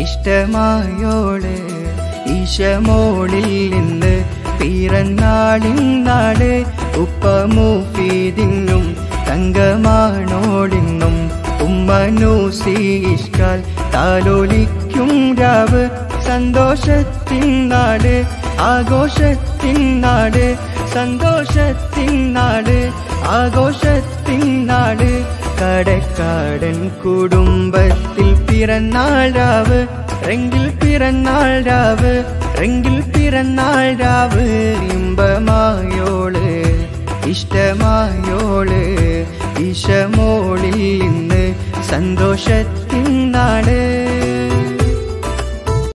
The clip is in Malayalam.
ഇഷ്ടമായോള് ഈശമോളിൽ നിന്ന് പിറന്നാളിന്നാള് ഉപ്പ മൂഫീദിനും തങ്കമാണോളിന്നും ഉമ്മനൂസി ഇഷ്കാൽ താലോലിക്കും രാവ് സന്തോഷത്തിൻ നാട് ആഘോഷത്തിൻ നാട് സന്തോഷത്തിൻ നാട് ആഘോഷത്തിൻ നാട് കടക്കാടൻ കുടുംബത്തിൽ പിറന്നാൾ രാവ് റെങ്കിൽ പിറന്നാൾ രാവ് റെങ്കിൽ പിറന്നാൾ രാവ് ഇമ്പമായോള് ഇഷ്ടമായോള് ഈശമോളിൽ നിന്ന് സന്തോഷത്തിൻ നാട്